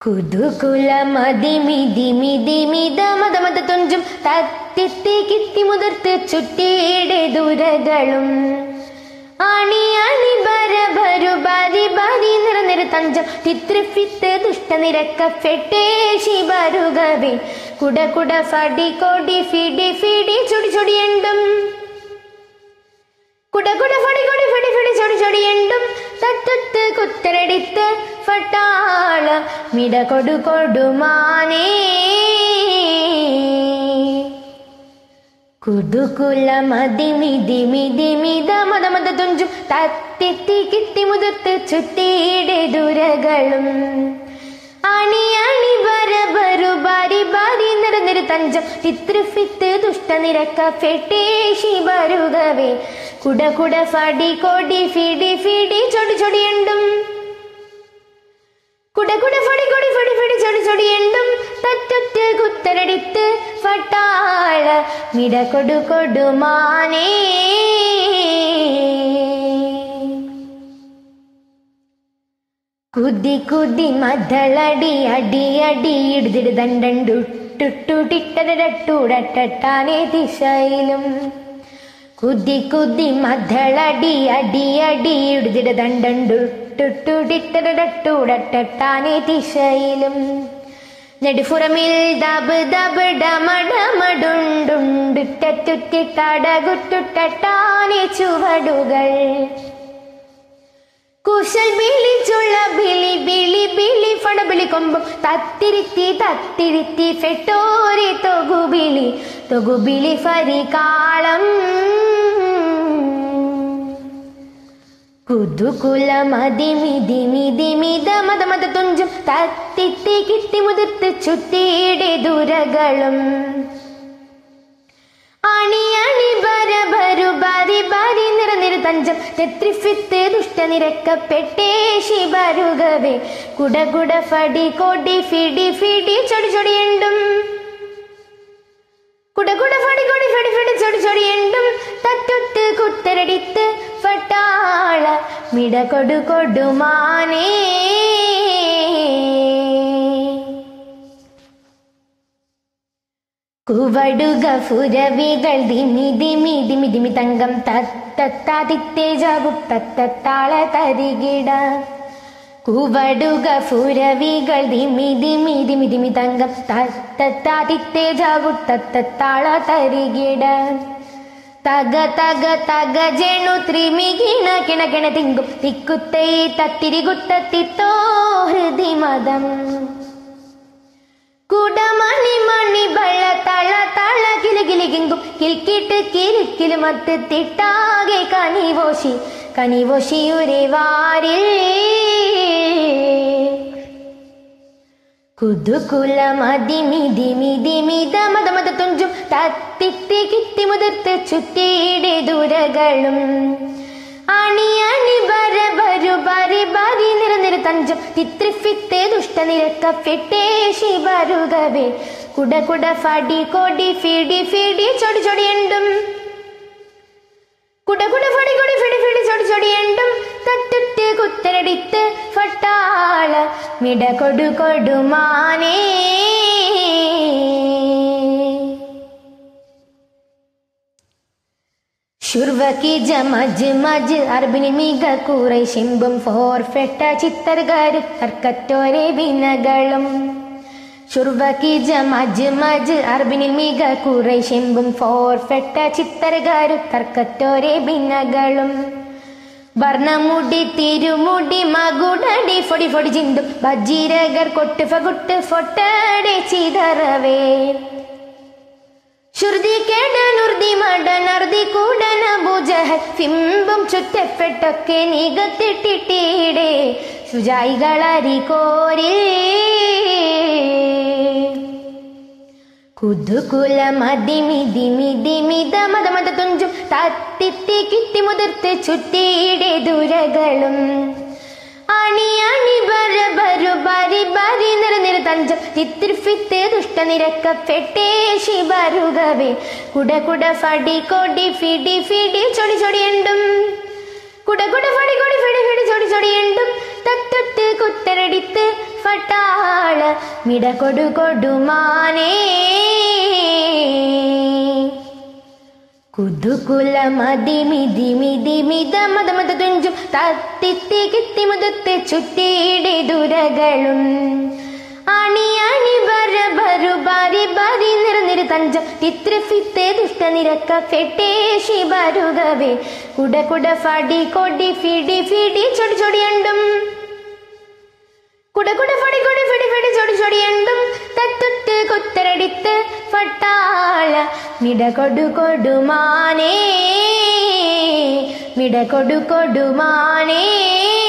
കുതുകുല മതിമിതിമിതിമിത മതമത തുഞ്ചും തത്തിത്തി കിത്തി മുതിർത്ത് ചുറ്റിയുടെ ദുരകളും ആണി അണി ബര ഭരു ബാരി ബാരി നിറ നിറ തഞ്ചം തിത്രിഫിത്ത് ദുഷ്ട നിരക്ക ഫെട്ടേഷി ബരുകവേ കുട കുട ഫടി കൊടി ഫിടി ഫിടി ചൊടി ചൊടിയണ്ടും കുട കുട ഫടി കൊടി ഫിടി ഫിടി ചൊടി ചൊടിയണ്ടും തത്തൊത്ത് കുത്തരടിത്ത് ഫട്ടാള മിട കൊടു കൊടുമാനേ കുതുകുല മതിമിതിമിതിമിത മതമത തുഞ്ചും തത്തിത്തി കിത്തി മുതിർത്ത് ചുറ്റിയുടെ ദുരകളും അണി അണി ബര ബരു ബാരി ബാരി നിറ നിറ തഞ്ചം തിത്രിഫിത്ത് ദുഷ്ട നിരക്ക ഫെട്ടേഷി ബരുകവേ കുട കുട ഫടി കൊടി ഫിടി ഫിടി ചൊടി ചൊടിയണ്ടും കുട കുട ഫടി കൊടി ഫടി ഫിടി ചൊടി ചൊടിയണ്ടും തത്തൊത്ത് കുത്തരടിത്ത് ഫട്ടാള മിട കൊടു കൊടുമാനേ കുതി കുതി മധളടി അടി അടി ഇടുതിട് ദണ്ടു ടുട്ടുടിട്ടടട്ടുടട്ടാനേ ദിശയിലും കുതി കുതി മധളടി അടി അടി ഇടുതിട് ദണ്ടു ടുട്ടുടിട്ടടട്ടുടട്ടാനേ ദിശയിലും നെടുഫുറമിൽ ദബ് ദബ് ഡമഡമടുണ്ടുണ്ടിട്ടുറ്റിട്ടടകുട്ടുട്ടാനേ ചുവടുകൾ കുശൽ വിളിച്ചുള്ള ബിളി ബിളി ബിളി ഫടബിളി കൊമ്പും തത്തിരുത്തി തത്തിരുത്തി ഫെട്ടോരെ തൊഗുബിളി ഫരികാളം കുതുകുല മതിമിതിമിതിമിത മതമത തുഞ്ചും തത്തിത്തി കിത്തി മുതിർത്ത് ചുറ്റിയുടെ ദുരകളും അണി അണി ബര ഭരു ബാരി ബാരി നിറ നിറ തഞ്ചം തെത്രിഫിത്ത് ദുഷ്ട നിരക്ക പെട്ടേഷി ബരുകവേ കുട കുട ഫടി കൊടി ഫിടി ഫിടി ചൊടി ചൊടിയണ്ടും കുട കുട ഫടി കൊടി ഫിടി ഫിടി ചൊടി ചൊടിയണ്ടും തത്തൊത്ത് കുത്തരടിത്ത് ഫട്ടാള മിട കൊടു കൊടുമാനേ കുവടുക ഫുരവികൾ ദിമി ദിമി ദിമി ദിമി തങ്കം തത്തത്താതിത്തേജാകും തത്തത്താള തരികിട കുവടുക ഫുരവികൾ ദിമി ദിമി ദിമി ദിമി തങ്കം തത്തത്താതിത്തേജാകും തത്തത്താള തരികിട തക തക തക ജണു ത്രിമികിണ കിണ കിണ തിങ്കും തിക്കുത്തൈ തത്തിരികുത്തത്തിത്തോ ഹൃദി മതം കുടമണി മണി ബള തള തള കിലുകിലി കിങ്കും കിൽക്കിട്ട് കിലുക്കില് മത്ത് തിട്ടാകെ കനിവോശി ഒരേ വാരിൽ കുതുകുല മതിമിതിമിതിമിത മതമത തുഞ്ചും തത്തിത്തി കിത്തി മുതിർത്ത് ചുറ്റിയുടെ ദുരകളും അണി അണി ബര ഭരു ബാരി ബാരി നിറ നിറ തഞ്ചം തിത്രിഫിത്ത് ദുഷ്ട നിരക്ക ഫെട്ടേഷി ബരുകവേ കുട കുട ഫടി കൊടി ഫിടി ഫിടി ചൊടി ചൊടിയണ്ടും കുട കുട ഫടി കൊടി ഫിടി ഫിടി ചൊടി ചൊടിയണ്ടും തത്തൊട്ട് കുത്തരടിത്ത് ഫട്ടാള മിട കൊടു കൊടുമാനേ ശുർവക്കി ജമജ് മജ് അർബിനി മിക കൂറൈ ശിമ്പും ഫോർഫെട്ട ചിത്തർഗരു തർക്കത്തോരെ വിനകളും ശുർവക്കി ജമജ് മജ് അർബിനിൽ മിക കൂറൈ ശിമ്പും ഫോർഫെട്ട ചിത്തർഗരു തർക്കത്തോരെ വിനകളും വർണ്ണമുടി തിരുമുടി മകുടടി ഫൊടി ഫൊടി ചിന്തും ബജീരകർ കൊട്ട് ഫുട്ട് ഫൊട്ടടെ ചിതറവേ ശ്രുതി കേടനുർതി മടനർതി കൂടന ഭുജഹൽ ഫിംബും ചുറ്റപ്പെട്ടൊക്കെ നികത്തിട്ടിട്ടീടെ സുജായികളരി കോരിൽ കുതുകുല മതിമിതിമിതിമിത മതമത തുഞ്ചും തത്തിത്തി കിത്തി മുതിർത്ത് ചുറ്റിയുടെ ദുരകളും അണി അണി ബര ഭരു ബാരി ബാരി നിറ നിറ തഞ്ചം തിത്രിഫിത്ത് ദുഷ്ട നിരക്ക ഫെട്ടേഷി ബരുകവേ കുട കുട ഫടി കൊടി ഫിടി ഫിടി ചൊടി ചൊടിയണ്ടും കുട കുട ഫടി കൊടി ഫിടി ഫിടി ചൊടി ചൊടിയണ്ടും തത്തൊട്ട് കുത്തരടിത്ത് ഫട്ടാള മിട കൊടു കൊടുമാനേ കുതുകുല മതിമിതിമിതിമിത മതമത തുഞ്ചും തത്തിത്തി കിത്തി മുതത്തെ ചുറ്റിയുടെ ദുരകളും അണി അണി ബര ബരു ബാരി ബാരി നിര നിര തഞ്ചം തിത്ര ഫിത്തെ ദുഷ്ട നിരക്ക ഫെട്ടേഷി ബരുകവേ കുട കുട ഫടി കൊടി ഫിടി ഫിടി ചൊടി ചൊടിയണ്ടും കുട കുട ഫടി കൊടി ഫിടി ഫിടി ചൊടി ചൊടിയണ്ടും തത്തുത്ത് കുത്തരടിത്ത് ഫട്ടാള മിട കൊടു കൊടുമാനേ മിട കൊടു കൊടുമാനേ